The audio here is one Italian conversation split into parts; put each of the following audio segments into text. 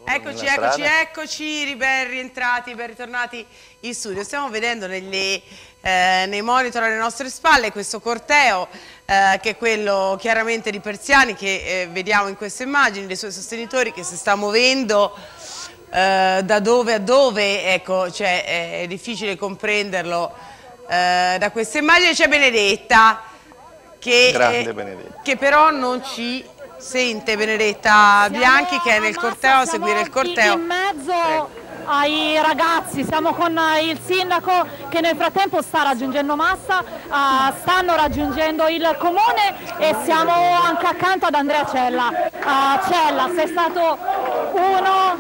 Eccoci, eccoci, eccoci, ben rientrati, ben ritornati in studio. Stiamo vedendo nei monitor alle nostre spalle questo corteo che è quello chiaramente di Persiani che vediamo in queste immagini, dei suoi sostenitori che si sta muovendo da dove a dove, ecco, cioè, è difficile comprenderlo da queste immagini. C'è Benedetta che però non ci sente. Benedetta Bianchi che è nel corteo a seguire il corteo. In mezzo ai ragazzi, siamo con il sindaco che nel frattempo sta raggiungendo Massa, stanno raggiungendo il comune e siamo anche accanto ad Andrea Cella. Cella, sei stato uno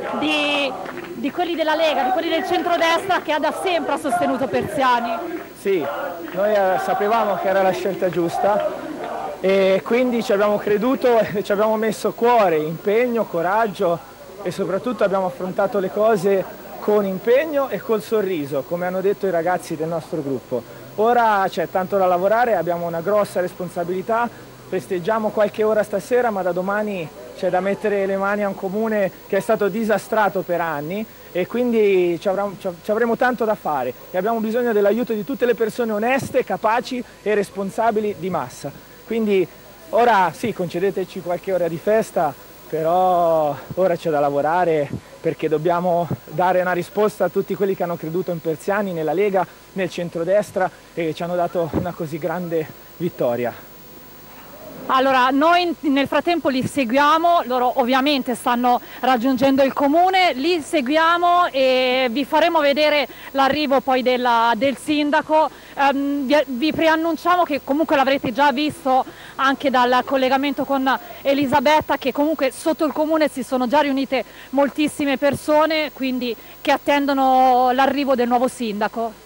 di quelli della Lega, di quelli del centrodestra che da sempre ha sostenuto Persiani. Sì, noi sapevamo che era la scelta giusta e quindi ci abbiamo creduto e ci abbiamo messo cuore, impegno, coraggio e soprattutto abbiamo affrontato le cose con impegno e col sorriso, come hanno detto i ragazzi del nostro gruppo. Ora c'è tanto da lavorare, abbiamo una grossa responsabilità, festeggiamo qualche ora stasera, ma da domani c'è da mettere le mani a un comune che è stato disastrato per anni e quindi ci avremo tanto da fare e abbiamo bisogno dell'aiuto di tutte le persone oneste, capaci e responsabili di Massa. Quindi ora sì, concedeteci qualche ora di festa, però ora c'è da lavorare perché dobbiamo dare una risposta a tutti quelli che hanno creduto in Persiani, nella Lega, nel centrodestra e che ci hanno dato una così grande vittoria. Allora, noi nel frattempo li seguiamo, loro ovviamente stanno raggiungendo il comune, li seguiamo e vi faremo vedere l'arrivo poi del sindaco. Vi preannunciamo che comunque l'avrete già visto anche dal collegamento con Elisabetta, che comunque sotto il comune si sono già riunite moltissime persone, quindi che attendono l'arrivo del nuovo sindaco.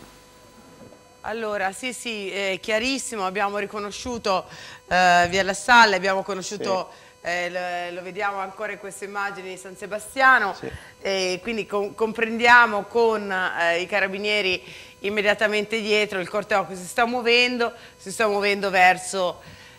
Allora, sì, chiarissimo, abbiamo riconosciuto via La Salle, abbiamo conosciuto, sì. Lo vediamo ancora in queste immagini di San Sebastiano, sì. E quindi comprendiamo con i carabinieri immediatamente dietro il corteo che si sta muovendo verso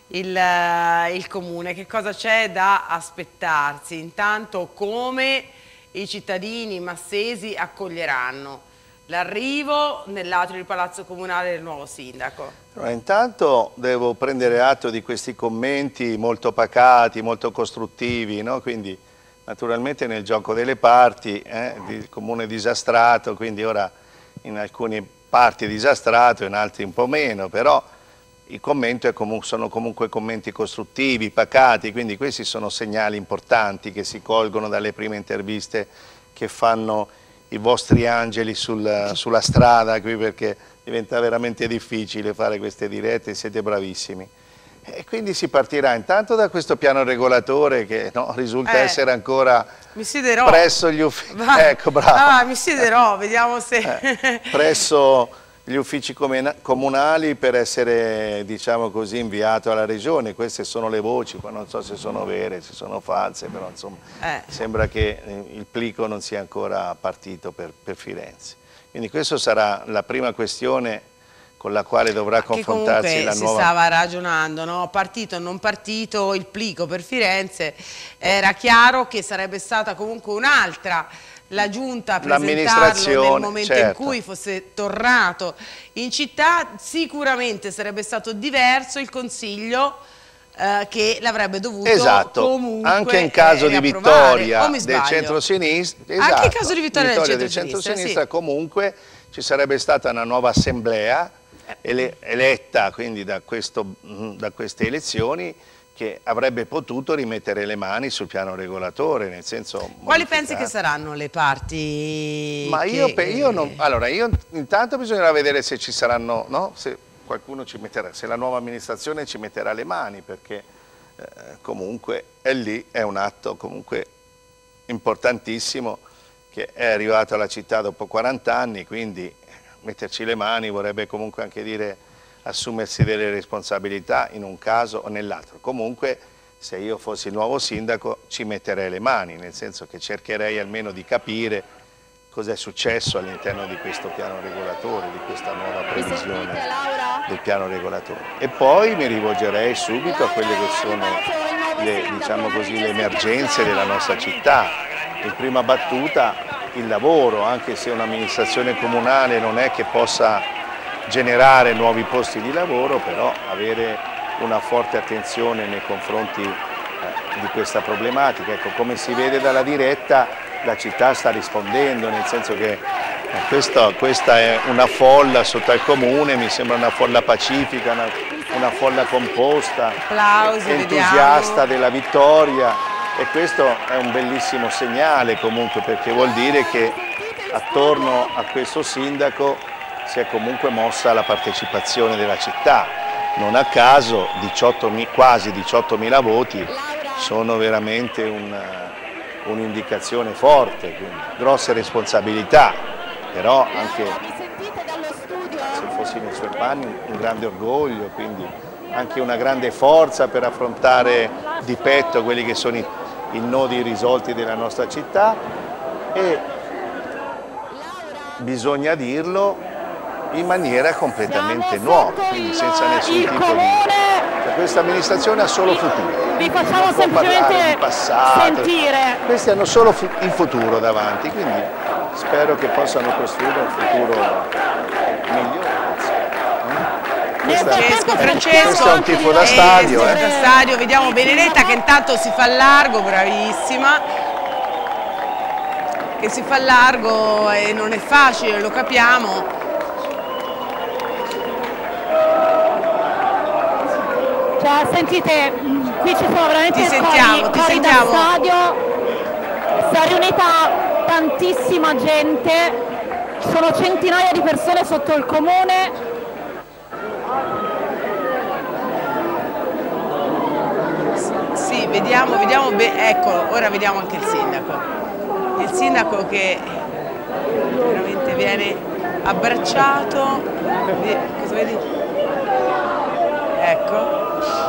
il comune. Che cosa c'è da aspettarsi? Intanto come i cittadini massesi accoglieranno l'arrivo nell'atrio del Palazzo Comunale del nuovo sindaco? Allora, intanto devo prendere atto di questi commenti molto pacati, molto costruttivi, no? Quindi naturalmente nel gioco delle parti, il comune disastrato, quindi ora in alcune parti disastrato, in altri un po' meno, però i commenti sono comunque commenti costruttivi, pacati, quindi questi sono segnali importanti che si colgono dalle prime interviste che fanno i vostri angeli sulla strada qui, perché diventa veramente difficile fare queste dirette, siete bravissimi. E quindi si partirà intanto da questo piano regolatore che risulta essere ancora presso gli uffici. Ecco, bravo. Mi siederò, vediamo se... presso gli uffici comunali per essere, diciamo così, inviato alla regione. Queste sono le voci, poi non so se sono vere, se sono false, però insomma sembra che il plico non sia ancora partito per Firenze. Quindi questa sarà la prima questione con la quale dovrà confrontarsi la nuova... si stava ragionando, no? Partito o non partito, il plico per Firenze, era chiaro che sarebbe stata comunque un'altra la giunta a presentarlo nel momento in cui fosse tornato in città. Sicuramente sarebbe stato diverso il Consiglio che l'avrebbe dovuto comunque anche in caso di vittoria del centro-sinistra, anche in caso di vittoria del centro-sinistra, sì. Comunque ci sarebbe stata una nuova assemblea eletta quindi da queste elezioni, che avrebbe potuto rimettere le mani sul piano regolatore, nel senso... Quali pensi che saranno le parti? Ma allora, io intanto bisognerà vedere se ci saranno, no? Se qualcuno ci metterà, se la nuova amministrazione ci metterà le mani, perché comunque è un atto comunque importantissimo che è arrivato alla città dopo 40 anni, quindi metterci le mani vorrebbe comunque anche dire assumersi delle responsabilità in un caso o nell'altro. Comunque se io fossi il nuovo sindaco ci metterei le mani, nel senso che cercherei almeno di capire cosa è successo all'interno di questo piano regolatore, di questa nuova previsione del piano regolatore. E poi mi rivolgerei subito a quelle che sono le emergenze della nostra città, in prima battuta il lavoro, anche se un'amministrazione comunale non è che possa generare nuovi posti di lavoro, però avere una forte attenzione nei confronti di questa problematica. Ecco, come si vede dalla diretta, la città sta rispondendo, nel senso che questa è una folla sotto al comune, mi sembra una folla pacifica, una folla composta, applausi, entusiasta vediamo. della vittoria, e questo è un bellissimo segnale comunque, perché vuol dire che attorno a questo sindaco si è comunque mossa la partecipazione della città. Non a caso quasi 18.000 voti sono veramente un'indicazione forte, quindi grosse responsabilità, però anche se fossi nei suoi panni un grande orgoglio, quindi anche una grande forza per affrontare di petto quelli che sono i nodi irrisolti della nostra città, e bisogna dirlo in maniera completamente nuova, quindi senza nessun tipo di... Questa amministrazione ha solo futuro. Vi facciamo semplicemente sentire. Questi hanno solo il futuro davanti, quindi spero che possano costruire un futuro migliore. Questo è un tifo da stadio. Vediamo Benedetta che intanto si fa largo, bravissima, che si fa largo e non è facile, lo capiamo. Cioè, sentite, qui ci sono veramente cori da stadio, si è riunita tantissima gente, sono centinaia di persone sotto il comune. Sì, vediamo, ecco, ora vediamo anche il sindaco che veramente viene abbracciato, cosa vedi? Ecco.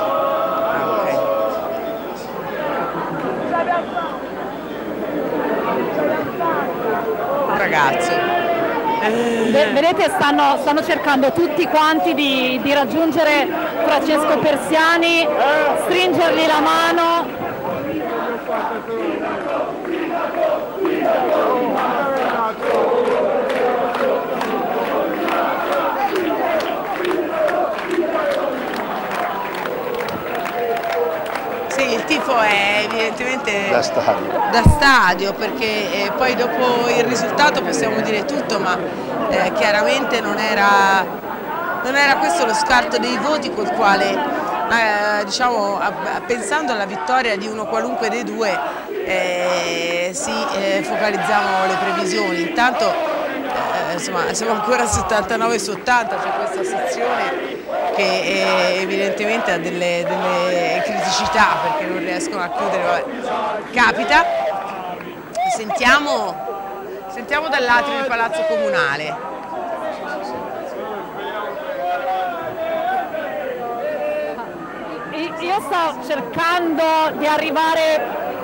Un ragazzo. Vedete, stanno cercando tutti quanti di raggiungere Francesco Persiani, stringergli la mano. Sì, il tifo è evidentemente da stadio, perché poi dopo il risultato possiamo dire tutto, ma chiaramente non era questo lo scarto dei voti col quale, diciamo, pensando alla vittoria di uno qualunque dei due, focalizzavano le previsioni. Intanto insomma, siamo ancora a 79 su 80, c'è questa sezione che evidentemente ha delle criticità perché non riescono a chiudere, vabbè. Capita. Sentiamo dall'atrio del Palazzo Comunale. Io sto cercando di arrivare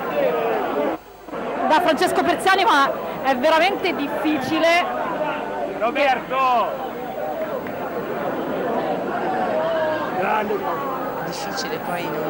da Francesco Persiani, ma è veramente difficile. Roberto! Difficile, poi non...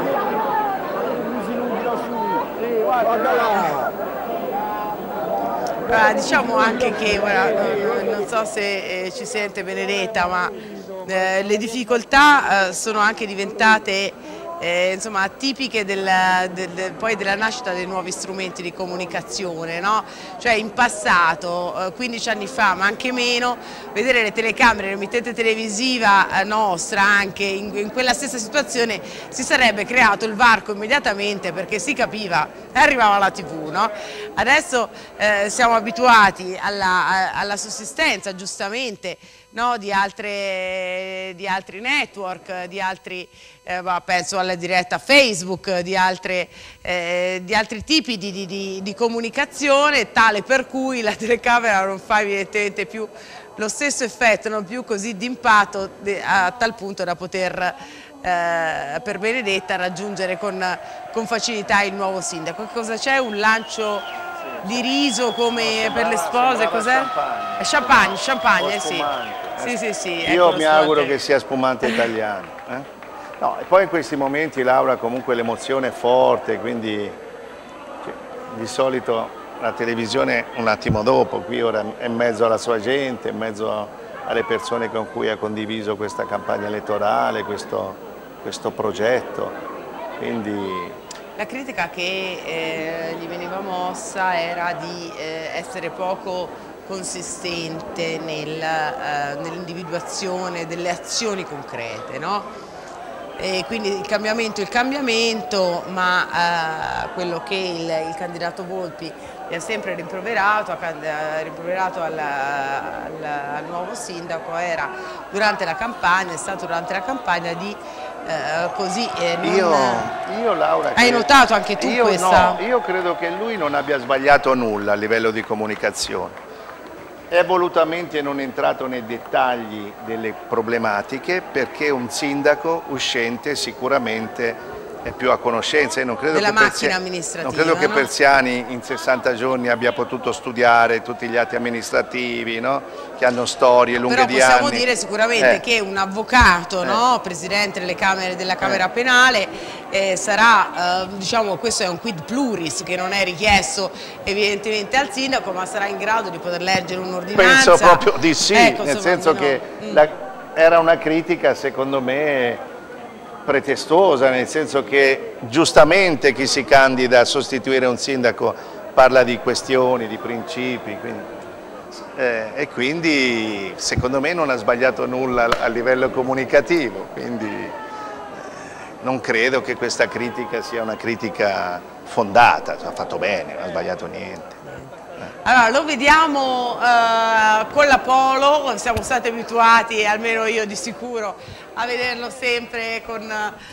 diciamo anche che ora, non so se ci sente Benedetta, ma le difficoltà sono anche diventate insomma, tipiche poi della nascita dei nuovi strumenti di comunicazione, no? Cioè in passato, 15 anni fa, ma anche meno, vedere le telecamere, l'emittente televisiva nostra anche in quella stessa situazione si sarebbe creato il varco immediatamente perché si capiva e arrivava la TV, no? Adesso siamo abituati alla sussistenza, giustamente, no, di altri network, di altri, penso alla diretta Facebook, di altri tipi di comunicazione, tale per cui la telecamera non fa evidentemente più lo stesso effetto, non più così d'impatto a tal punto da poter per Benedetta raggiungere con facilità il nuovo sindaco. Cosa c'è? Un lancio di riso come per le spose, cos'è? Champagne, sì. Sì. Io mi auguro che sia spumante italiano. No, e poi in questi momenti, Laura, comunque l'emozione è forte, quindi di solito la televisione un attimo dopo, qui ora è in mezzo alla sua gente, in mezzo alle persone con cui ha condiviso questa campagna elettorale, questo progetto, quindi... La critica che gli veniva mossa era di essere poco consistente nell'individuazione delle azioni concrete, no? E quindi il cambiamento, ma quello che il candidato Volpi gli ha sempre rimproverato, al nuovo sindaco era durante la campagna, è stato durante la campagna di io Laura, hai notato anche tu questa? No, io credo che lui non abbia sbagliato nulla a livello di comunicazione. È volutamente non entrato nei dettagli delle problematiche perché un sindaco uscente sicuramente è più a conoscenza. Io non credo della che macchina amministrativa. Non credo che no? Persiani in 60 giorni abbia potuto studiare tutti gli atti amministrativi, no? Che hanno storie lunghe di anni. Però possiamo dire sicuramente che un avvocato, no? Presidente della Camera Penale, sarà, diciamo, questo è un quid pluris che non è richiesto evidentemente al sindaco, ma sarà in grado di poter leggere un'ordinanza. Penso proprio di sì, ecco, nel senso che era una critica secondo me pretestuosa, nel senso che giustamente chi si candida a sostituire un sindaco parla di questioni, di principi, e quindi secondo me non ha sbagliato nulla a livello comunicativo, quindi non credo che questa critica sia una critica fondata, ha fatto bene, non ha sbagliato niente. Allora, lo vediamo con la Polo, siamo stati abituati, almeno io di sicuro, a vederlo sempre con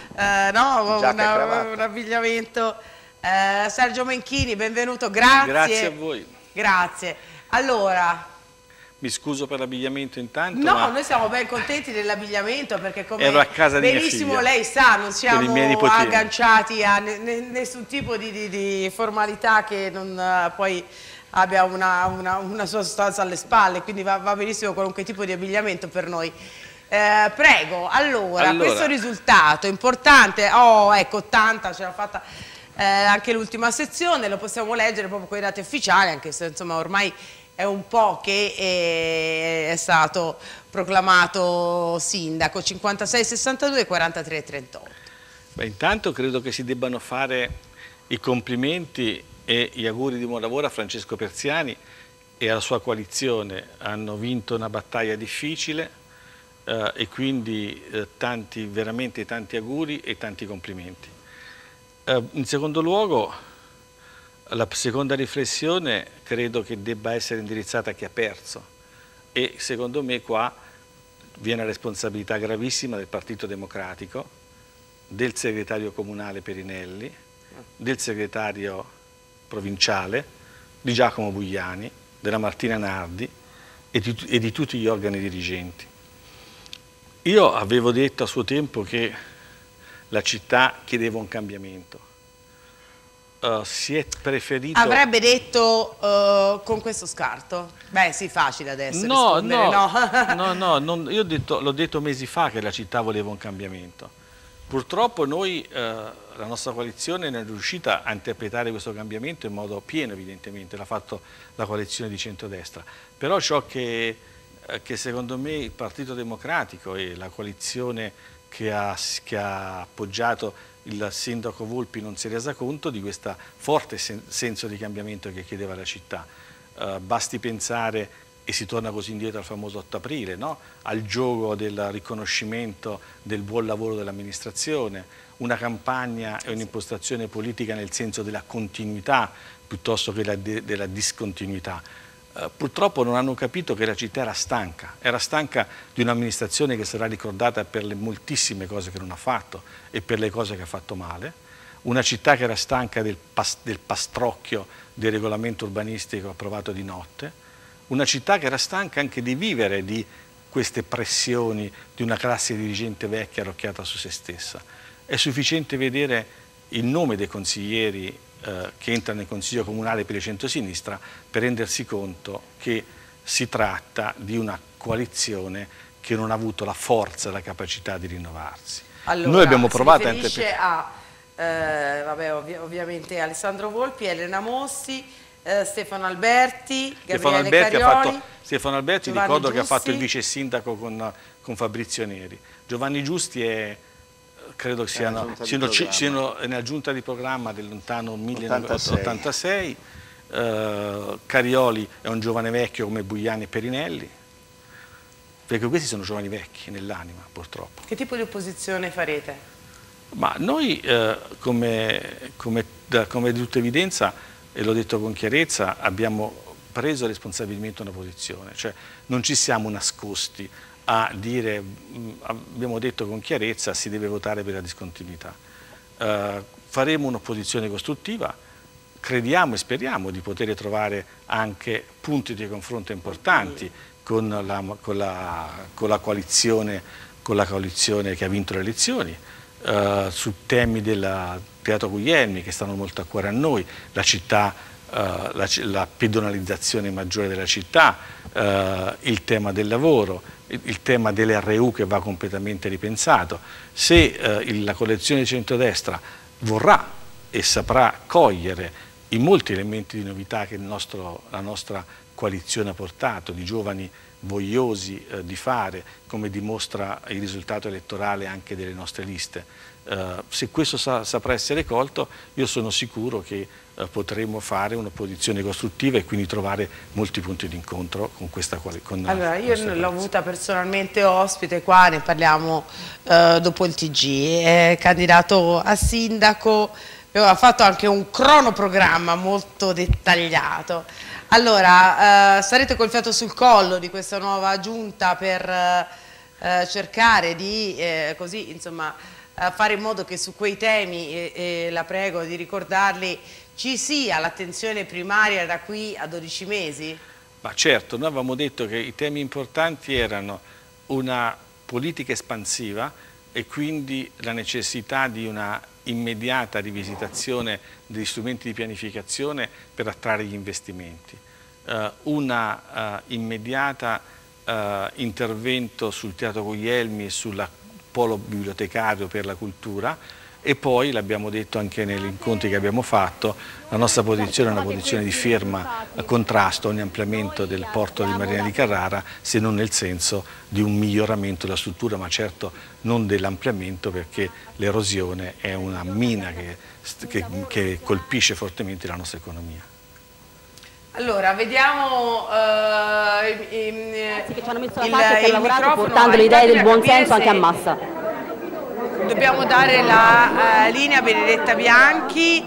un abbigliamento. Sergio Menchini, benvenuto, grazie. Grazie a voi. Grazie. Allora... Mi scuso per l'abbigliamento intanto. No, ma noi siamo ben contenti dell'abbigliamento perché come ero a casa di benissimo mia figlia, lei sa, non siamo nipotini. agganciati a nessun tipo di formalità che non poi abbia una sua sostanza alle spalle, quindi va benissimo qualunque tipo di abbigliamento per noi. Prego, allora, questo risultato importante, ecco 80 ce l'ha fatta anche l'ultima sezione, lo possiamo leggere proprio con i dati ufficiali, anche se insomma ormai è un po' che è stato proclamato sindaco, 56-62, 43-38. Beh, intanto credo che si debbano fare i complimenti e gli auguri di buon lavoro a Francesco Persiani e alla sua coalizione. Hanno vinto una battaglia difficile e quindi veramente tanti auguri e tanti complimenti. In secondo luogo, la seconda riflessione credo che debba essere indirizzata a chi ha perso e secondo me qua viene la responsabilità gravissima del Partito Democratico, del segretario comunale Perinelli, del segretario provinciale, di Giacomo Bugliani, della Martina Nardi e di tutti gli organi dirigenti. Io avevo detto a suo tempo che la città chiedeva un cambiamento. Si è preferito... Avrebbe detto con questo scarto? Beh sì, facile adesso rispondere, no, io l'ho detto mesi fa che la città voleva un cambiamento. Purtroppo noi, la nostra coalizione non è riuscita a interpretare questo cambiamento in modo pieno, evidentemente, l'ha fatto la coalizione di centrodestra. Però ciò che secondo me il Partito Democratico e la coalizione che ha appoggiato il sindaco Volpi non si è resa conto di questo forte senso di cambiamento che chiedeva la città. Basti pensare, e si torna così indietro al famoso 8 aprile, no? Al gioco del riconoscimento del buon lavoro dell'amministrazione, una campagna e un'impostazione politica nel senso della continuità piuttosto che della discontinuità. Purtroppo non hanno capito che la città era stanca di un'amministrazione che sarà ricordata per le moltissime cose che non ha fatto e per le cose che ha fatto male, una città che era stanca del pastrocchio del regolamento urbanistico approvato di notte, una città che era stanca anche di vivere di queste pressioni di una classe dirigente vecchia arrocchiata su se stessa. È sufficiente vedere il nome dei consiglieri che entrano nel Consiglio Comunale per il centrosinistra per rendersi conto che si tratta di una coalizione che non ha avuto la forza e la capacità di rinnovarsi. Allora, noi abbiamo provato si riferisce a vabbè, ovviamente Alessandro Volpi, Elena Mossi, Stefano Alberti, Gabriele Carioli. Stefano Alberti Giovanni ricordo Giusti. che ha fatto il vice sindaco con Fabrizio Neri. Giovanni Giusti credo che siano nella giunta di programma del lontano 1986. Carioli è un giovane vecchio come Bugliani e Perinelli, perché questi sono giovani vecchi nell'anima, purtroppo. Che tipo di opposizione farete? Ma noi, come di tutta evidenza, e l'ho detto con chiarezza, abbiamo preso responsabilmente una posizione, cioè non ci siamo nascosti a dire, abbiamo detto con chiarezza, si deve votare per la discontinuità. Faremo un'opposizione costruttiva, crediamo e speriamo di poter trovare anche punti di confronto importanti con la coalizione che ha vinto le elezioni, su temi del Teatro Guglielmi che stanno molto a cuore a noi, la città, la pedonalizzazione maggiore della città, il tema del lavoro, il tema dell'RU che va completamente ripensato. Se la coalizione di centrodestra vorrà e saprà cogliere i molti elementi di novità che la nostra coalizione ha portato, di giovani vogliosi di fare, come dimostra il risultato elettorale anche delle nostre liste, se questo saprà essere colto, io sono sicuro che potremo fare un'opposizione costruttiva e quindi trovare molti punti di incontro con questa coalizione. Allora, io l'ho avuta personalmente ospite qua, ne parliamo dopo il TG, è candidato a sindaco, ha fatto anche un cronoprogramma molto dettagliato. Allora, sarete col fiato sul collo di questa nuova giunta per cercare di così, insomma, fare in modo che su quei temi, e la prego di ricordarli, ci sia l'attenzione primaria da qui a 12 mesi? Ma certo, noi avevamo detto che i temi importanti erano una politica espansiva e quindi la necessità di una immediata rivisitazione degli strumenti di pianificazione per attrarre gli investimenti, una immediata intervento sul Teatro Guglielmi e sul polo bibliotecario per la cultura, e poi, l'abbiamo detto anche negli incontri che abbiamo fatto, la nostra posizione è una posizione di ferma contrasto a ogni ampliamento del porto di Marina di Carrara, se non nel senso di un miglioramento della struttura, ma certo non dell'ampliamento, perché l'erosione è una mina che colpisce fortemente la nostra economia. Allora, vediamo che ci hanno messo la faccia e che hanno lavorato portando le idee del buon senso anche a massa. Dobbiamo dare la linea a Benedetta Bianchi.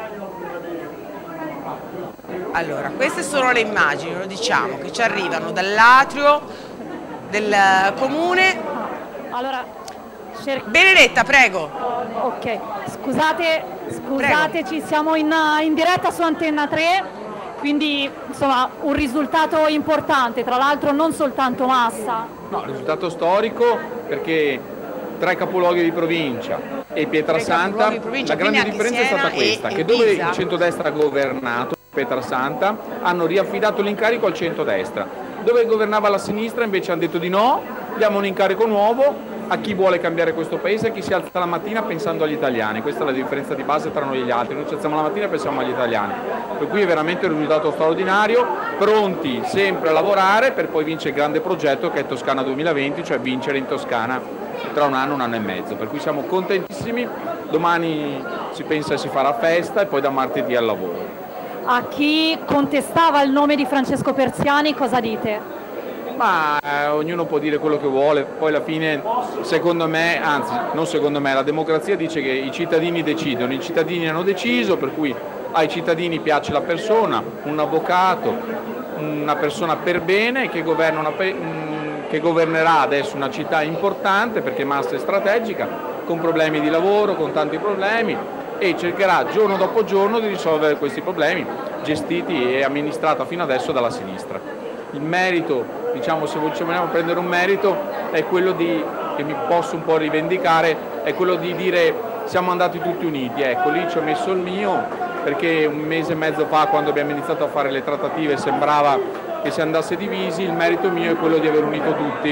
Allora, queste sono le immagini, lo diciamo, che ci arrivano dall'atrio del comune. Allora, Benedetta, prego. Ok, scusateci, siamo in diretta su Antenna 3, quindi insomma un risultato importante, tra l'altro non soltanto Massa. No, risultato storico perché tra i capoluoghi di provincia e Pietrasanta la grande differenza è stata questa, che dove il centrodestra ha governato, Pietrasanta, hanno riaffidato l'incarico al centrodestra, dove governava la sinistra invece hanno detto di no, diamo un incarico nuovo a chi vuole cambiare questo paese, a chi si alza la mattina pensando agli italiani. Questa è la differenza di base tra noi e gli altri, noi ci alziamo la mattina e pensiamo agli italiani, per cui è veramente un risultato straordinario, pronti sempre a lavorare per poi vincere il grande progetto che è Toscana 2020, cioè vincere in Toscana tra un anno e mezzo, per cui siamo contentissimi. Domani si pensa si farà festa e poi da martedì al lavoro. A chi contestava il nome di Francesco Persiani cosa dite? Ma ognuno può dire quello che vuole, poi alla fine secondo me, anzi non secondo me, la democrazia dice che i cittadini decidono, i cittadini hanno deciso, per cui ai cittadini piace la persona, un avvocato, una persona per bene che governerà adesso una città importante perché Massa è strategica, con problemi di lavoro, con tanti problemi, e cercherà giorno dopo giorno di risolvere questi problemi gestiti e amministrata fino adesso dalla sinistra. Il merito, diciamo, se vogliamo prendere un merito, è quello che mi posso un po' rivendicare, è quello di dire siamo andati tutti uniti. Ecco, lì ci ho messo il mio, perché un mese e mezzo fa, quando abbiamo iniziato a fare le trattative, sembrava che si andasse divisi. Il merito mio è quello di aver unito tutti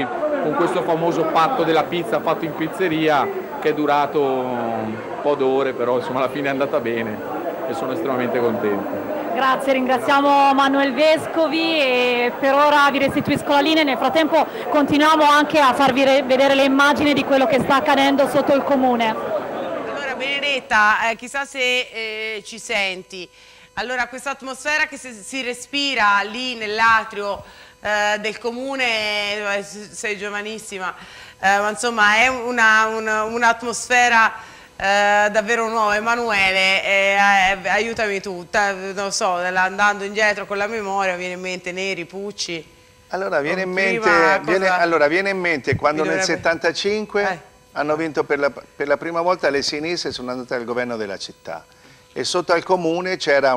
con questo famoso patto della pizza fatto in pizzeria, che è durato un po' d'ore, però insomma alla fine è andata bene e sono estremamente contento. Grazie, ringraziamo Manuel Vescovi e per ora vi restituisco la linea. Nel frattempo continuiamo anche a farvi vedere le immagini di quello che sta accadendo sotto il comune. Allora Benedetta, chissà se ci senti. Allora questa atmosfera che si respira lì nell'atrio del comune, sei giovanissima, ma insomma è un'atmosfera davvero nuova. Emanuele, aiutami tu, non so, andando indietro con la memoria viene in mente Neri, Pucci. Allora viene in mente quando nel 75 hanno vinto per la prima volta le sinistre e sono andate al governo della città e sotto al comune c'era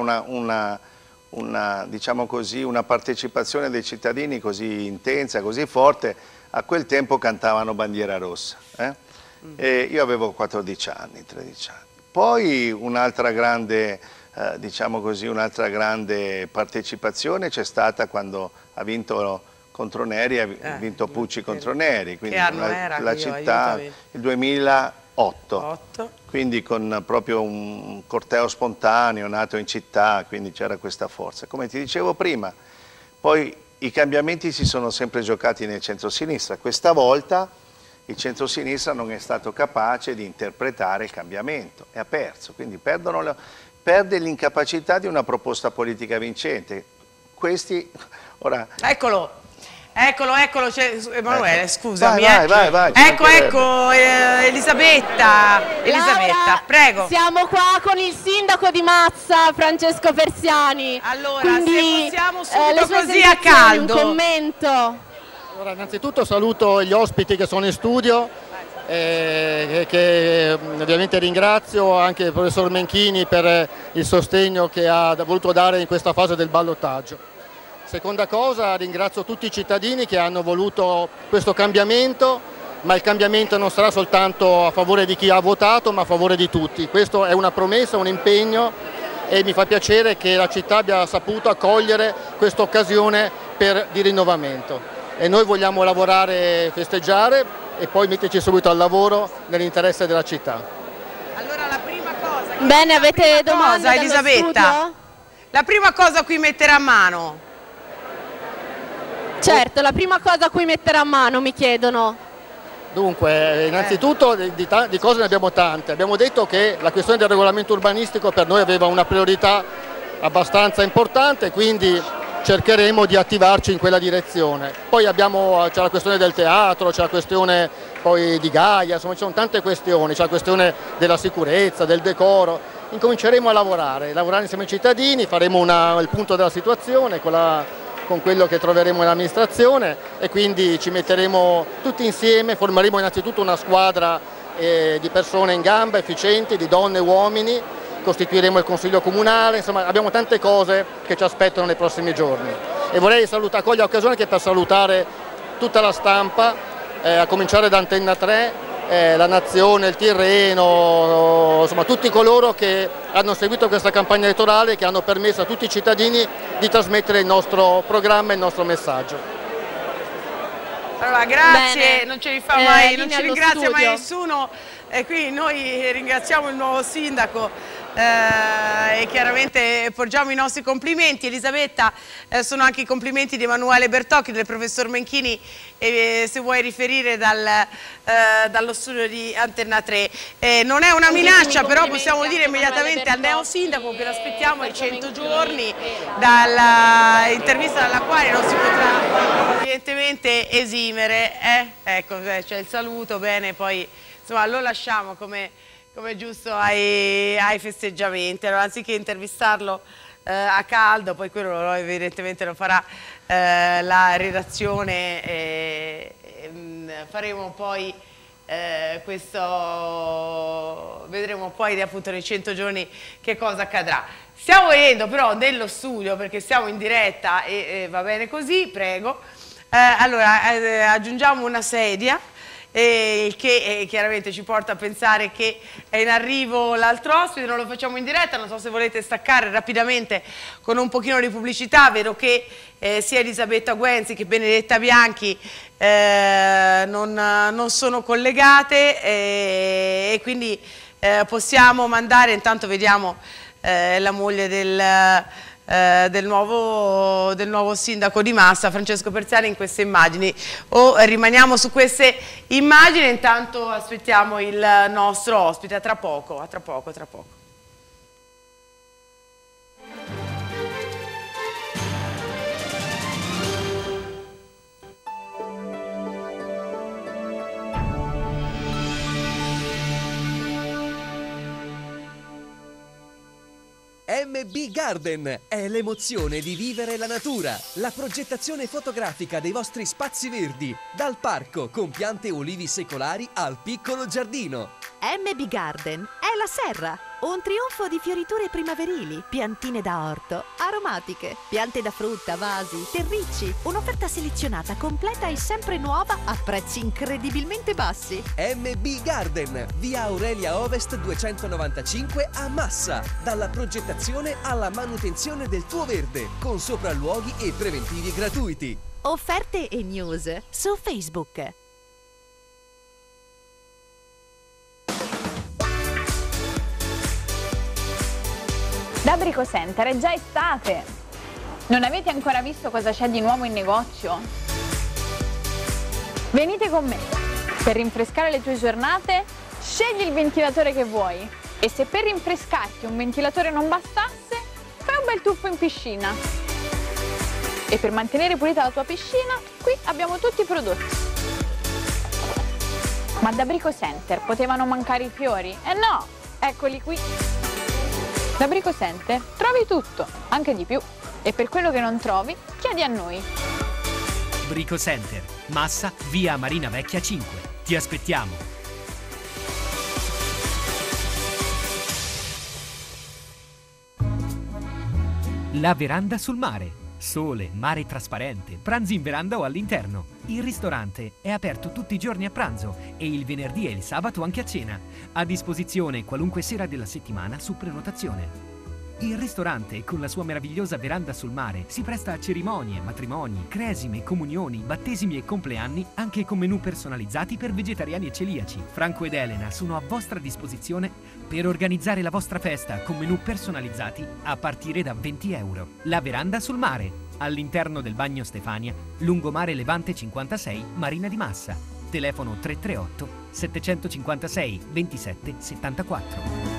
diciamo così, una partecipazione dei cittadini così intensa, così forte. A quel tempo cantavano Bandiera Rossa. E io avevo 14 anni, 13 anni. Poi un'altra grande, diciamo così, un'altra grande partecipazione c'è stata quando ha vinto contro Neri, ha vinto Pucci contro Neri, quindi la città, il 2008, quindi con proprio un corteo spontaneo nato in città, quindi c'era questa forza. Come ti dicevo prima, poi i cambiamenti si sono sempre giocati nel centro-sinistra, questa volta il centro-sinistra non è stato capace di interpretare il cambiamento e ha perso, quindi perde l'incapacità di una proposta politica vincente. Questi, ora... Eccolo, Emanuele, scusami. Vai, ecco, Elisabetta, Laura, prego. Siamo qua con il sindaco di Mazza, Francesco Persiani. Allora, quindi, se possiamo subito così a caldo. Un commento. Allora, innanzitutto saluto gli ospiti che sono in studio, che ovviamente ringrazio, anche il professor Menchini per il sostegno che ha voluto dare in questa fase del ballottaggio. Seconda cosa, ringrazio tutti i cittadini che hanno voluto questo cambiamento, ma il cambiamento non sarà soltanto a favore di chi ha votato, ma a favore di tutti. Questo è una promessa, un impegno e mi fa piacere che la città abbia saputo accogliere questa occasione di rinnovamento. E noi vogliamo lavorare, festeggiare e poi metterci subito al lavoro nell'interesse della città. Allora la prima cosa... Bene, avete domande Elisabetta? Studio? La prima cosa a cui mettere a mano? Certo, la prima cosa a cui mettere a mano mi chiedono. Dunque, innanzitutto di cose ne abbiamo tante. Abbiamo detto che la questione del regolamento urbanistico per noi aveva una priorità abbastanza importante, quindi cercheremo di attivarci in quella direzione. Poi c'è la questione del teatro, c'è la questione poi di Gaia, insomma ci sono tante questioni, c'è la questione della sicurezza, del decoro. Incominceremo a lavorare insieme ai cittadini, faremo il punto della situazione con quello che troveremo nell'amministrazione e quindi ci metteremo tutti insieme, formeremo innanzitutto una squadra di persone in gamba, efficienti, di donne e uomini, costituiremo il consiglio comunale, insomma abbiamo tante cose che ci aspettano nei prossimi giorni. E vorrei cogliere l'occasione anche per salutare tutta la stampa, a cominciare da Antenna 3, la Nazione, il Tirreno, insomma tutti coloro che hanno seguito questa campagna elettorale, che hanno permesso a tutti i cittadini di trasmettere il nostro programma e il nostro messaggio. Allora, grazie, bene. Non ce li fa mai, non ci ringrazia studio. mai nessuno e quindi noi ringraziamo il nuovo sindaco e chiaramente porgiamo i nostri complimenti. Elisabetta, sono anche i complimenti di Emanuele Bertocchi, del professor Menchini, se vuoi riferire dallo studio di Antenna 3. Non è una minaccia, però possiamo dire immediatamente al neo sindaco che lo aspettiamo ai 100 giorni dall'intervista dalla quale non si potrà evidentemente esimere. Ecco, c'è il saluto, bene, poi insomma lo lasciamo come giusto ai festeggiamenti. Allora, anziché intervistarlo a caldo, poi quello evidentemente lo farà la redazione, faremo poi vedremo poi appunto nei 100 giorni che cosa accadrà. Stiamo vedendo però nello studio, perché siamo in diretta e va bene così, prego. Allora aggiungiamo una sedia il che chiaramente ci porta a pensare che è in arrivo l'altro ospite. Non lo facciamo in diretta, non so se volete staccare rapidamente con un pochino di pubblicità. Vedo che sia Elisabetta Guenzi che Benedetta Bianchi non sono collegate, e quindi possiamo mandare, intanto vediamo la moglie del nuovo sindaco di Massa, Francesco Persiani, in queste immagini, o rimaniamo su queste immagini. Intanto aspettiamo il nostro ospite. A tra poco, a tra poco, a tra poco. MB Garden è l'emozione di vivere la natura, la progettazione fotografica dei vostri spazi verdi, dal parco con piante olivi secolari al piccolo giardino. MB Garden è la serra, un trionfo di fioriture primaverili, piantine da orto, aromatiche, piante da frutta, vasi, terricci, un'offerta selezionata, completa e sempre nuova a prezzi incredibilmente bassi. MB Garden, via Aurelia Ovest 295 a Massa, dalla progettazione alla manutenzione del tuo verde, con sopralluoghi e preventivi gratuiti. Offerte e news su Facebook. Da Brico Center è già estate. Non avete ancora visto cosa c'è di nuovo in negozio? Venite con me. Per rinfrescare le tue giornate, scegli il ventilatore che vuoi. E se per rinfrescarti un ventilatore non bastasse, fai un bel tuffo in piscina. E per mantenere pulita la tua piscina, qui abbiamo tutti i prodotti. Ma da Brico Center potevano mancare i fiori? Eh no, eccoli qui. Da Brico Center trovi tutto, anche di più. E per quello che non trovi, chiedi a noi. Brico Center, Massa, via Marina Vecchia 5. Ti aspettiamo. La veranda sul mare. Sole, mare trasparente, pranzi in veranda o all'interno. Il ristorante è aperto tutti i giorni a pranzo e il venerdì e il sabato anche a cena. A disposizione qualunque sera della settimana su prenotazione. Il ristorante, con la sua meravigliosa veranda sul mare, si presta a cerimonie, matrimoni, cresime, comunioni, battesimi e compleanni, anche con menù personalizzati per vegetariani e celiaci. Franco ed Elena sono a vostra disposizione per organizzare la vostra festa con menù personalizzati a partire da 20 euro. La veranda sul mare, all'interno del Bagno Stefania, lungomare Levante 56, Marina di Massa. Telefono 338 756 27 74.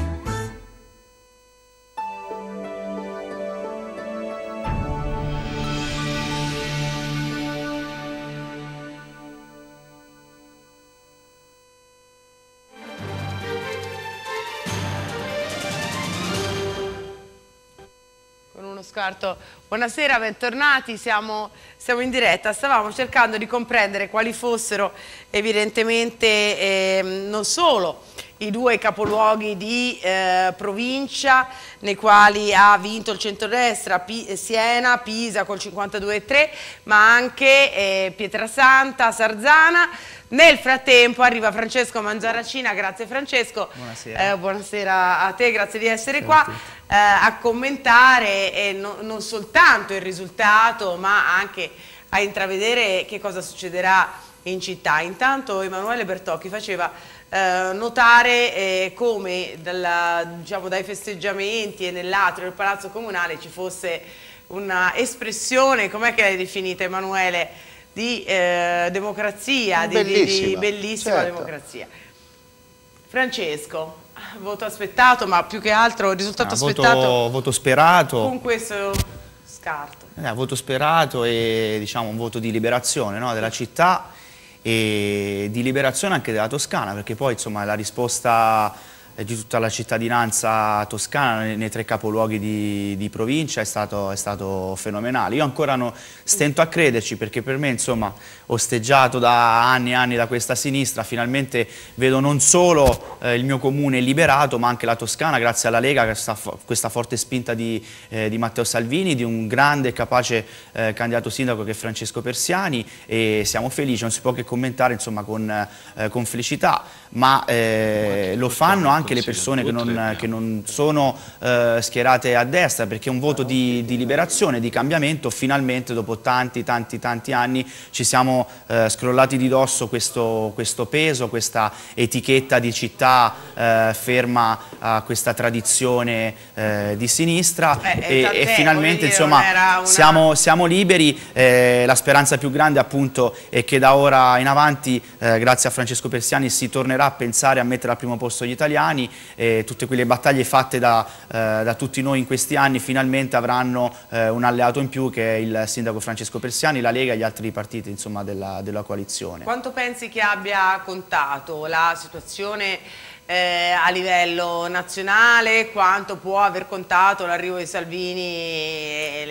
Scarto. Buonasera, bentornati, siamo in diretta. Stavamo cercando di comprendere quali fossero evidentemente non solo i due capoluoghi di provincia nei quali ha vinto il centrodestra, Siena, Pisa col 52,3, ma anche Pietrasanta, Sarzana. Nel frattempo arriva Francesco Mangiaracina, grazie Francesco, buonasera, buonasera a te, grazie di essere qua, a commentare non soltanto il risultato ma anche a intravedere che cosa succederà in città. Intanto Emanuele Bertocchi faceva notare come dai festeggiamenti e nell'atrio del Palazzo Comunale ci fosse una espressione, com'è che l'hai definita Emanuele? Di democrazia, di bellissima certo. Democrazia. Francesco, voto aspettato, ma più che altro risultato aspettato. Voto sperato. Con questo scarto. Voto sperato e diciamo un voto di liberazione, no, della città e di liberazione anche della Toscana, perché poi insomma la risposta di tutta la cittadinanza toscana nei 3 capoluoghi di provincia è stato fenomenale. Io ancora stento a crederci, perché per me, insomma, osteggiato da anni e anni da questa sinistra, finalmente vedo non solo il mio comune liberato, ma anche la Toscana, grazie alla Lega, questa forte spinta di Matteo Salvini, di un grande e capace candidato sindaco che è Francesco Persiani, e siamo felici, non si può che commentare, insomma, con felicità, ma lo fanno anche le persone che non sono schierate a destra, perché è un voto di liberazione, di cambiamento. Finalmente, dopo tanti anni, ci siamo scrollati di dosso questo peso, questa etichetta di città ferma a questa tradizione di sinistra, e finalmente, insomma, siamo liberi. La speranza più grande, appunto, è che da ora in avanti, grazie a Francesco Persiani, si tornerà a pensare a mettere al primo posto gli italiani, e tutte quelle battaglie fatte da tutti noi in questi anni finalmente avranno un alleato in più, che è il sindaco Francesco Persiani, la Lega e gli altri partiti, insomma, della coalizione. Quanto pensi che abbia contato la situazione a livello nazionale? Quanto può aver contato l'arrivo di Salvini e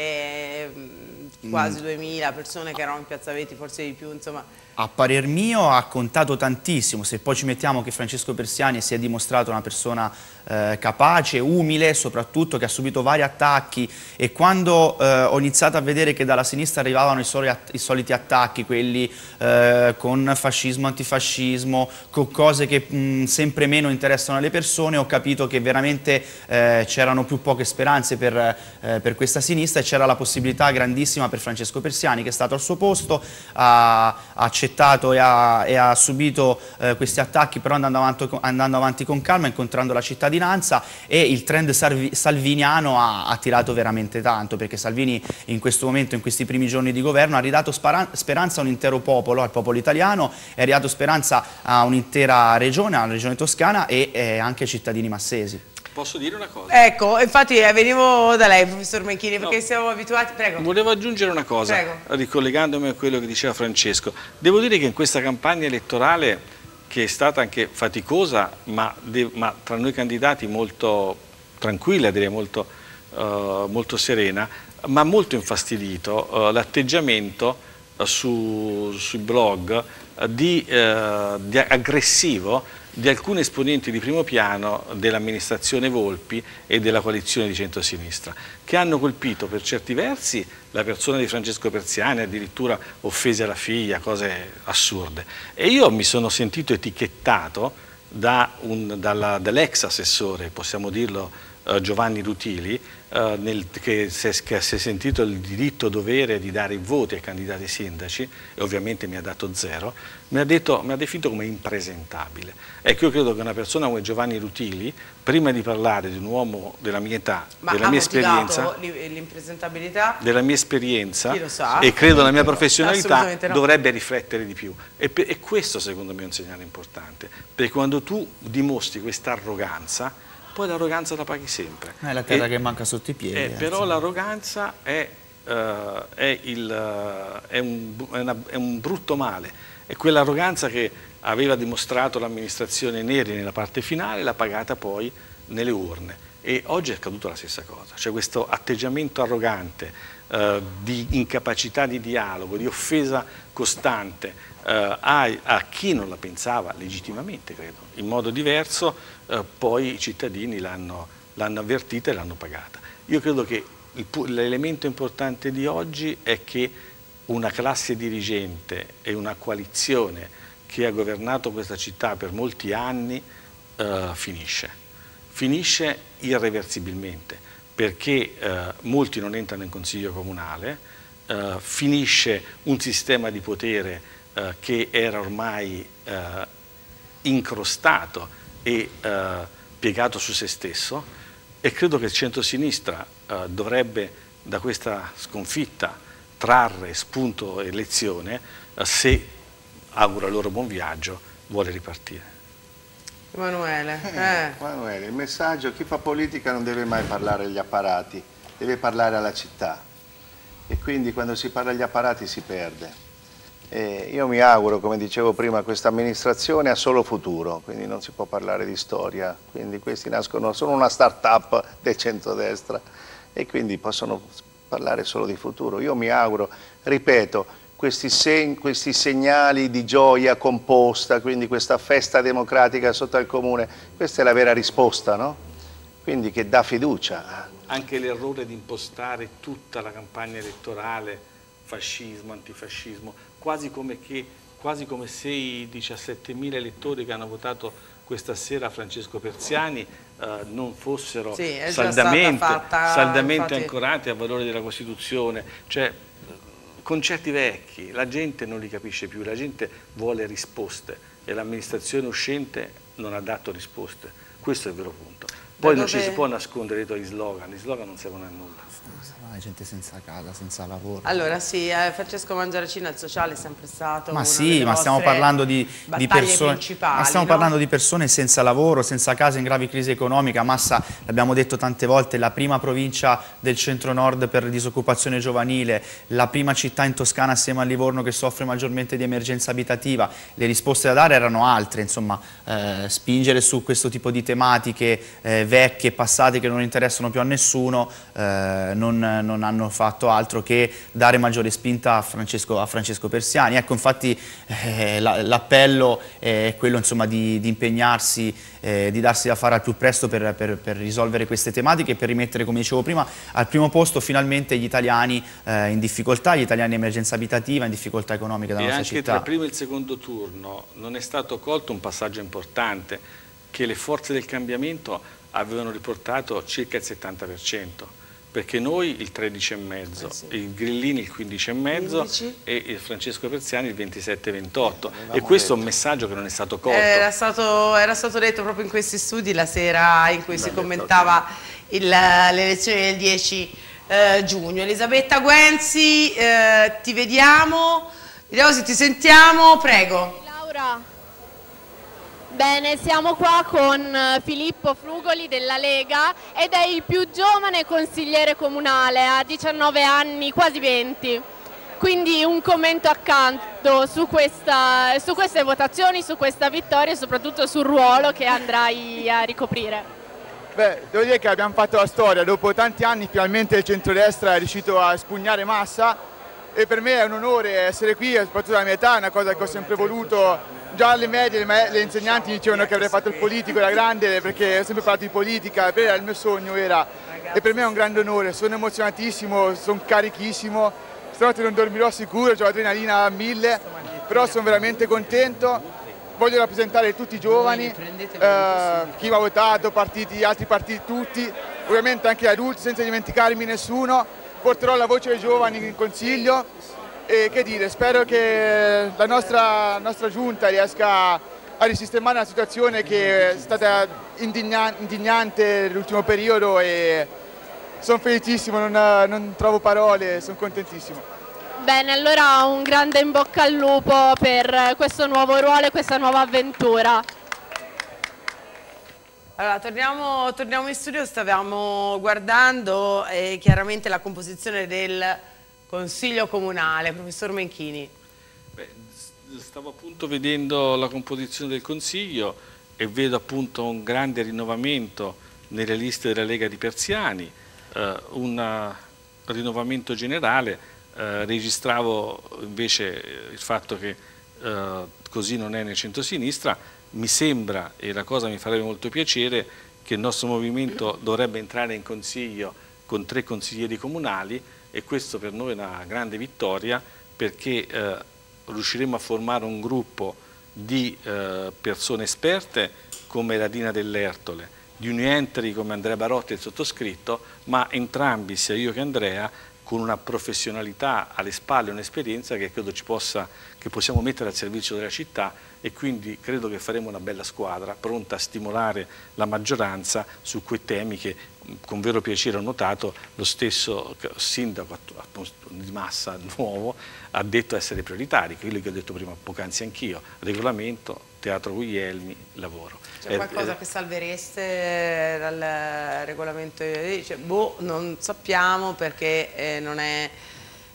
le quasi 2000 persone che erano in Piazza Veti, forse di più, insomma? A parer mio ha contato tantissimo. Se poi ci mettiamo che Francesco Persiani si è dimostrato una persona capace, umile, soprattutto, che ha subito vari attacchi, e quando ho iniziato a vedere che dalla sinistra arrivavano i soliti attacchi, quelli con fascismo, antifascismo, con cose che sempre meno interessano alle persone, ho capito che veramente c'erano più poche speranze per questa sinistra, e c'era la possibilità grandissima per Francesco Persiani, che è stato al suo posto, ha accettato e ha subito questi attacchi, però andando avanti con calma, incontrando la cittadinanza, e il trend salviniano ha tirato veramente tanto, perché Salvini in questo momento, in questi primi giorni di governo, ha ridato speranza a un intero popolo, al popolo italiano, e ha ridato speranza a un'intera regione, alla regione toscana, e anche ai cittadini massesi. Posso dire una cosa? Ecco, infatti venivo da lei, professor Menchini, perché siamo abituati... Prego. Volevo aggiungere una cosa, ricollegandomi a quello che diceva Francesco. Devo dire che in questa campagna elettorale, che è stata anche faticosa, ma tra noi candidati molto tranquilla, direi molto serena, ma molto infastidito l'atteggiamento sui blog aggressivo di alcuni esponenti di primo piano dell'amministrazione Volpi e della coalizione di centrosinistra, che hanno colpito per certi versi la persona di Francesco Persiani, addirittura offese alla figlia, cose assurde. E io mi sono sentito etichettato dall'ex assessore, possiamo dirlo, Giovanni Rutili, che si è sentito il diritto dovere di dare i voti ai candidati sindaci, e ovviamente mi ha dato 0, mi ha definito come impresentabile. Ecco, io credo che una persona come Giovanni Rutili, prima di parlare di un uomo della mia età, della mia esperienza, l'impresentabilità della mia esperienza, chi lo sa, e credo nella mia professionalità, no, dovrebbe riflettere di più. E questo secondo me è un segnale importante, perché quando tu dimostri questa arroganza, poi l'arroganza la paghi sempre. È la terra che manca sotto i piedi. Però l'arroganza è un brutto male. È quell'arroganza che aveva dimostrato l'amministrazione Neri nella parte finale, l'ha pagata poi nelle urne. E oggi è accaduto la stessa cosa. C'è questo atteggiamento arrogante, di incapacità di dialogo, di offesa costante a chi non la pensava legittimamente, credo, in modo diverso. Poi i cittadini l'hanno avvertita e l'hanno pagata. Io credo che l'elemento importante di oggi è che una classe dirigente e una coalizione che ha governato questa città per molti anni finisce irreversibilmente, perché molti non entrano in consiglio comunale, finisce un sistema di potere che era ormai incrostato e piegato su se stesso, e credo che il centrosinistra dovrebbe da questa sconfitta trarre spunto e lezione, se, auguro loro buon viaggio, vuole ripartire. Emanuele, Emanuele, il messaggio: chi fa politica non deve mai parlare agli apparati, deve parlare alla città, e quindi quando si parla agli apparati si perde. Io mi auguro, come dicevo prima, questa amministrazione ha solo futuro, quindi non si può parlare di storia, quindi questi nascono, sono una start-up del centrodestra e quindi possono parlare solo di futuro. Io mi auguro, ripeto, questi segnali di gioia composta, quindi questa festa democratica sotto il comune, questa è la vera risposta, no? Quindi che dà fiducia. Anche l'errore di impostare tutta la campagna elettorale, fascismo, antifascismo, quasi come se i 17.000 elettori che hanno votato questa sera Francesco Persiani non fossero saldamente ancorati al valore della Costituzione, cioè concetti vecchi, la gente non li capisce più, la gente vuole risposte e l'amministrazione uscente non ha dato risposte, questo è il vero punto. Poi non ci si può nascondere dietro agli slogan non servono a nulla. La gente senza casa, senza lavoro. Allora sì, Francesco Mangiaracino al sociale è sempre stato ma sì, ma stiamo parlando di persone, ma stiamo parlando di persone senza lavoro, senza casa, in grave crisi economica. Massa, l'abbiamo detto tante volte, la prima provincia del centro-nord per disoccupazione giovanile, la prima città in Toscana assieme a Livorno che soffre maggiormente di emergenza abitativa. Le risposte da dare erano altre, insomma, spingere su questo tipo di tematiche vecchie, passate, che non interessano più a nessuno, non hanno fatto altro che dare maggiore spinta a Francesco Persiani. Ecco, infatti l'appello è quello, insomma, di impegnarsi, di darsi da fare al più presto per risolvere queste tematiche e per rimettere, come dicevo prima, al primo posto finalmente gli italiani in difficoltà, gli italiani in emergenza abitativa, in difficoltà economica della nostra città. E anche tra il primo e il secondo turno non è stato colto un passaggio importante, che le forze del cambiamento avevano riportato circa il 70%. Perché noi il 13,5%, il Grillini il 15,5% e il Francesco Persiani il 27,28%. E questo è un messaggio che non è stato colto. Era stato detto proprio in questi studi la sera in cui si commentava le elezioni del 10 giugno. Elisabetta Guenzi, ti vediamo se ti sentiamo, prego. Laura. Bene, siamo qua con Filippo Frugoli della Lega ed è il più giovane consigliere comunale, ha 19 anni, quasi 20. Quindi un commento accanto su queste votazioni, su questa vittoria e soprattutto sul ruolo che andrai a ricoprire. Beh, devo dire che abbiamo fatto la storia, dopo tanti anni finalmente il centrodestra è riuscito a espugnare Massa e per me è un onore essere qui, soprattutto alla mia età, è una cosa che ho sempre voluto. Già alle medie le insegnanti mi dicevano che avrei fatto il politico da grande perché ho sempre parlato di politica, il mio sogno era, e per me è un grande onore, sono emozionatissimo, sono carichissimo, stanotte non dormirò sicuro, ho l'adrenalina a 1000, però sono veramente contento, voglio rappresentare tutti i giovani, chi mi ha votato, altri partiti, tutti, ovviamente anche gli adulti senza dimenticarmi nessuno, porterò la voce dei giovani in consiglio. E che dire, spero che la nostra giunta riesca a risistemare una situazione che è stata indignante nell'ultimo periodo e sono felicissimo, non trovo parole, sono contentissimo. Bene, allora un grande in bocca al lupo per questo nuovo ruolo e questa nuova avventura. Allora, torniamo in studio, stavamo guardando chiaramente la composizione del Consiglio Comunale, professor Menchini. Beh, stavo appunto vedendo la composizione del Consiglio e vedo appunto un grande rinnovamento nelle liste della Lega di Persiani, un rinnovamento generale, registravo invece il fatto che così non è nel centro-sinistra, mi sembra, e la cosa mi farebbe molto piacere, che il nostro movimento dovrebbe entrare in Consiglio con 3 consiglieri comunali, e questo per noi è una grande vittoria perché riusciremo a formare un gruppo di persone esperte come Radina Dell'Ertole, di unientri come Andrea Barotti e il sottoscritto, ma entrambi, sia io che Andrea, con una professionalità alle spalle, un'esperienza che credo che possiamo mettere al servizio della città, e quindi credo che faremo una bella squadra pronta a stimolare la maggioranza su quei temi che con vero piacere ho notato lo stesso sindaco di Massa nuovo ha detto essere prioritari, quello che ho detto prima poc'anzi anch'io: regolamento, Teatro Guglielmi, lavoro. C'è qualcosa che salvereste dal regolamento? Dice, boh, non sappiamo perché non è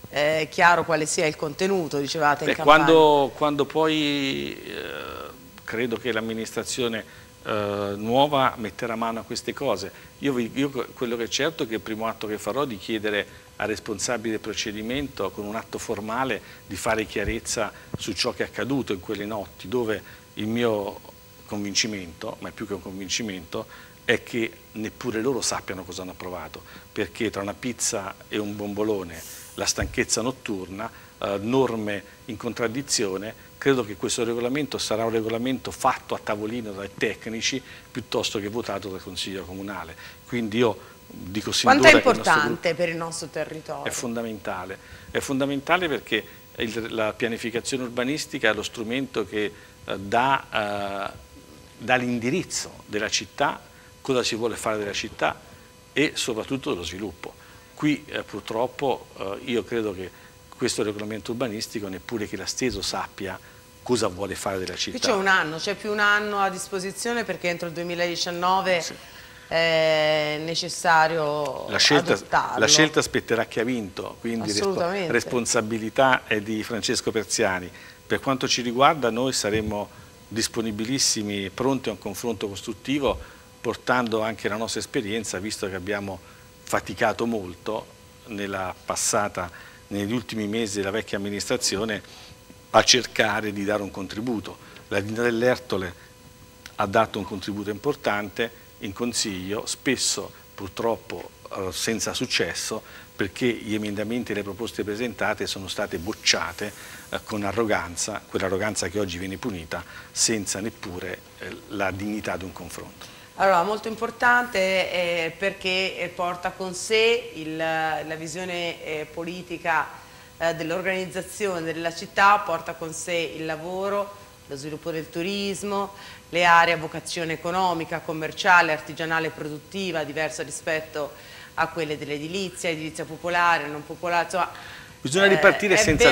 chiaro quale sia il contenuto, dicevate in campagna. Quando poi credo che l'amministrazione nuova metterà mano a queste cose. Io quello che è certo è che il primo atto che farò è di chiedere al responsabile del procedimento, con un atto formale, di fare chiarezza su ciò che è accaduto in quelle notti, dove il mio convincimento, ma è più che un convincimento, è che neppure loro sappiano cosa hanno provato, perché tra una pizza e un bombolone, la stanchezza notturna, norme in contraddizione, credo che questo regolamento sarà un regolamento fatto a tavolino dai tecnici piuttosto che votato dal Consiglio Comunale. Quindi io dico sin d'ora quanto è importante per il nostro territorio? È fondamentale perché la pianificazione urbanistica è lo strumento che dà l'indirizzo della città, cosa si vuole fare della città e soprattutto dello sviluppo. Qui purtroppo io credo che questo regolamento urbanistico neppure che la Steso sappia cosa vuole fare della città. Qui c'è un anno, c'è più un anno a disposizione perché entro il 2019 è necessario adottarlo. La scelta spetterà chi ha vinto, quindi responsabilità è di Francesco Persiani. Per quanto ci riguarda noi saremo disponibilissimi, pronti a un confronto costruttivo, portando anche la nostra esperienza, visto che abbiamo faticato molto negli ultimi mesi della vecchia amministrazione a cercare di dare un contributo. La Dina dell'Ertole ha dato un contributo importante in Consiglio, spesso purtroppo senza successo, perché gli emendamenti e le proposte presentate sono state bocciate con arroganza, quell'arroganza che oggi viene punita, senza neppure la dignità di un confronto. Allora, molto importante perché porta con sé la visione politica dell'organizzazione della città, porta con sé il lavoro, lo sviluppo del turismo, le aree a vocazione economica, commerciale, artigianale e produttiva, diversa rispetto a quelle dell'edilizia, edilizia popolare, non popolare, insomma, bisogna ripartire senza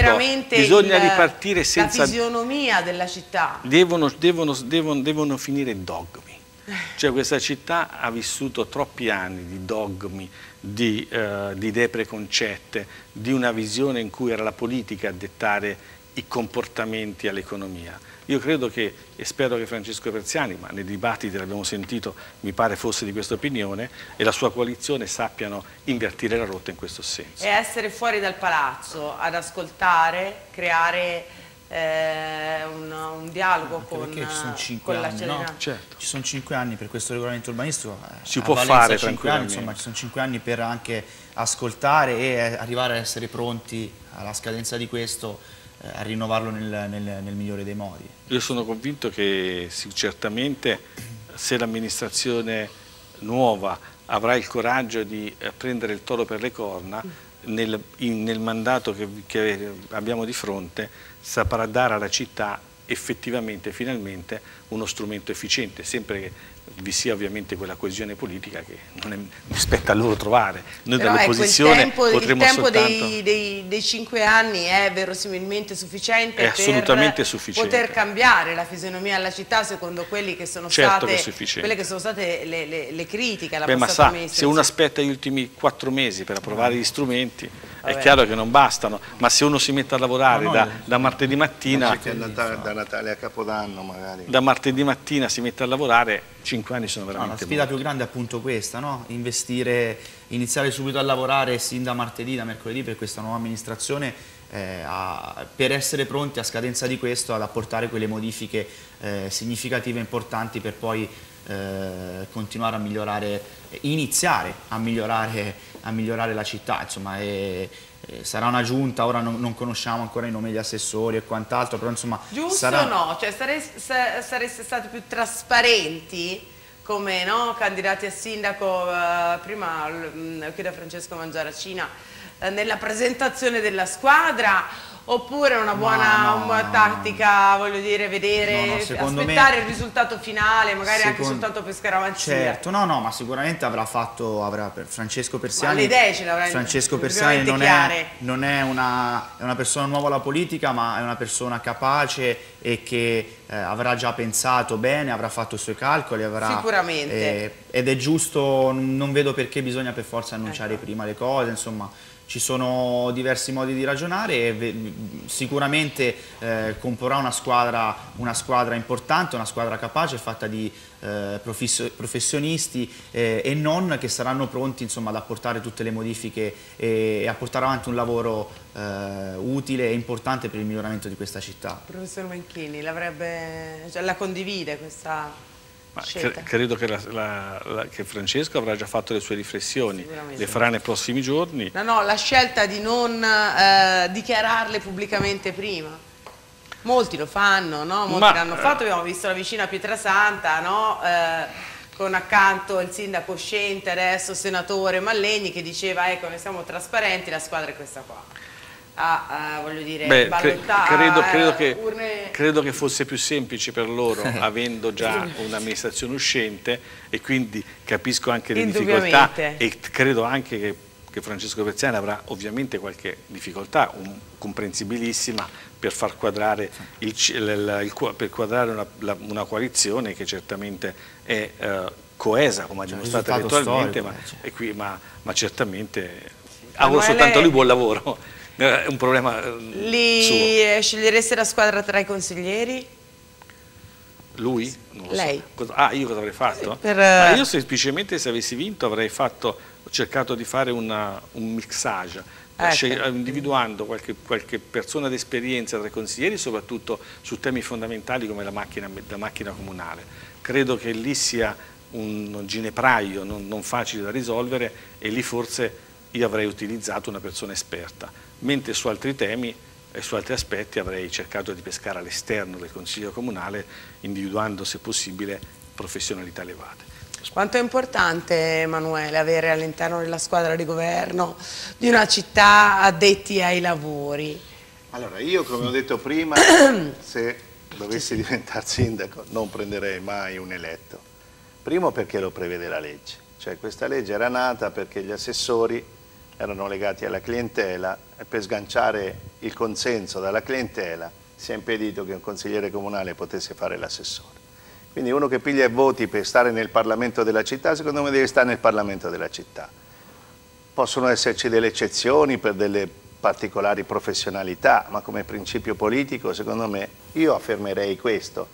la fisionomia della città. Devono finire dogmi. Cioè questa città ha vissuto troppi anni di dogmi, di idee preconcette, di una visione in cui era la politica a dettare i comportamenti all'economia. Io credo che, e spero che Francesco Persiani, ma nei dibattiti l'abbiamo sentito, mi pare fosse di questa opinione, e la sua coalizione sappiano invertire la rotta in questo senso. E essere fuori dal palazzo, ad ascoltare, creare un dialogo con la cittadinanza. No? Certo. Ci sono 5 anni per questo regolamento urbanistico, si può fare 5 anni, insomma, ci sono 5 anni per anche ascoltare e arrivare a essere pronti alla scadenza di questo, a rinnovarlo nel migliore dei modi. Io sono convinto che certamente se l'amministrazione nuova avrà il coraggio di prendere il toro per le corna, nel mandato che abbiamo di fronte, saprà dare alla città effettivamente, finalmente, uno strumento efficiente, sempre che vi sia ovviamente quella coesione politica che non spetta a loro trovare. Noi dall'opposizione potremo soltanto... Il tempo dei 5 anni è verosimilmente sufficiente per poter cambiare la fisionomia alla città secondo quelli che sono state le critiche alla passata amministrazione. Se uno aspetta gli ultimi 4 mesi per approvare gli strumenti, è chiaro che non bastano, ma se uno si mette a lavorare da martedì mattina, da Natale a Capodanno magari, da martedì mattina si mette a lavorare, 5 anni sono veramente la sfida più grande è appunto questa, no? Investire, iniziare subito a lavorare sin da martedì, da mercoledì per questa nuova amministrazione, per essere pronti a scadenza di questo ad apportare quelle modifiche significative e importanti per poi continuare a migliorare, iniziare a migliorare la città, insomma, sarà una giunta, ora non conosciamo ancora i nomi degli assessori e quant'altro, però insomma... Giusto o no? Cioè sareste stati più trasparenti come candidati a sindaco, prima chiedo a Francesco Mangiaracina, nella presentazione della squadra, oppure una buona tattica, voglio dire, vedere, aspettare il risultato finale, magari anche soltanto per scaramanzia? Certo, ma sicuramente avrà Francesco Persiani. Ma le idee ce l'avrà. Francesco Persiani non è una persona nuova alla politica, ma è una persona capace e che avrà già pensato bene, avrà fatto i suoi calcoli, sicuramente. Ed è giusto, non vedo perché bisogna per forza annunciare prima le cose, insomma. Ci sono diversi modi di ragionare e sicuramente comporrà una squadra importante, una squadra capace, fatta di professionisti e non, che saranno pronti, insomma, ad apportare tutte le modifiche e a portare avanti un lavoro utile e importante per il miglioramento di questa città. Professor Menchini, la condivide questa scelta? Credo che Francesco avrà già fatto le sue riflessioni, le farà nei prossimi giorni. No, la scelta di non dichiararle pubblicamente prima. Molti lo fanno, no? Molti l'hanno fatto, abbiamo visto la vicina Pietrasanta, no? Con accanto il sindaco uscente, adesso senatore Mallegni, che diceva ecco, noi siamo trasparenti, la squadra è questa qua. Voglio dire, credo che fosse più semplice per loro avendo già un'amministrazione uscente, e quindi capisco anche le difficoltà, e credo anche che Francesco Perziani avrà ovviamente qualche difficoltà comprensibilissima per far quadrare, una coalizione che certamente è coesa, come ha dimostrato elettoralmente, ma certamente auguro soltanto a lui buon lavoro. È un problema suo. Scegliereste la squadra tra i consiglieri? Lui? Non lo Lei? So. Io cosa avrei fatto? Io semplicemente, se avessi vinto, avrei cercato di fare un mixage, individuando qualche persona d'esperienza tra i consiglieri, soprattutto su temi fondamentali come la macchina comunale. Credo che lì sia un ginepraio non facile da risolvere, e lì forse io avrei utilizzato una persona esperta. Mentre su altri temi e su altri aspetti avrei cercato di pescare all'esterno del Consiglio Comunale, individuando, se possibile, professionalità elevate. Quanto è importante, Emanuele, avere all'interno della squadra di governo di una città addetti ai lavori? Allora, io, come ho detto prima, se dovessi diventare sindaco non prenderei mai un eletto. Primo, perché lo prevede la legge. Cioè, questa legge era nata perché gli assessori erano legati alla clientela, e per sganciare il consenso dalla clientela si è impedito che un consigliere comunale potesse fare l'assessore. Quindi uno che piglia i voti per stare nel Parlamento della città, secondo me deve stare nel Parlamento della città. Possono esserci delle eccezioni per delle particolari professionalità, ma come principio politico, secondo me, io affermerei questo.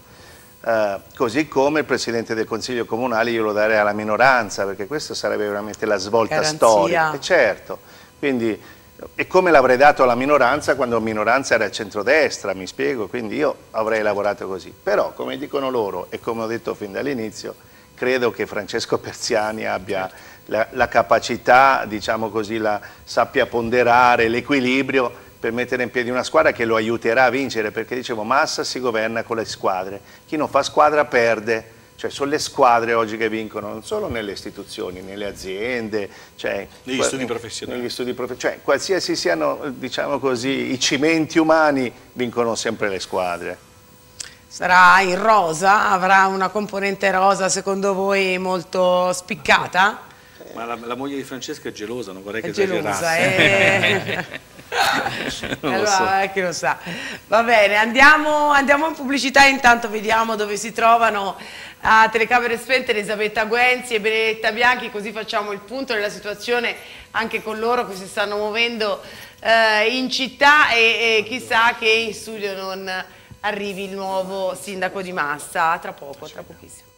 Così come il Presidente del Consiglio Comunale io lo darei alla minoranza, perché questa sarebbe veramente la svolta storica. Certo, quindi, e come l'avrei dato alla minoranza quando la minoranza era il centrodestra, mi spiego, quindi io avrei lavorato così. Però, come dicono loro, e come ho detto fin dall'inizio, credo che Francesco Perziani abbia la capacità, diciamo così, sappia ponderare l'equilibrio per mettere in piedi una squadra che lo aiuterà a vincere, perché dicevo, Massa si governa con le squadre, chi non fa squadra perde, cioè sono le squadre oggi che vincono, non solo nelle istituzioni, nelle aziende, cioè, negli studi professionali, cioè qualsiasi siano, diciamo così, i cimenti umani, vincono sempre le squadre. Sarà in rosa? Avrà una componente rosa secondo voi molto spiccata? Ma la moglie di Francesco è gelosa, non vorrei che esagerasse. Allora, chi lo sa. Va bene, andiamo in pubblicità, intanto vediamo dove si trovano a telecamere spente Elisabetta Guenzi e Benedetta Bianchi, così facciamo il punto della situazione anche con loro che si stanno muovendo in città, e chissà che in studio non arrivi il nuovo sindaco di Massa tra pochissimo.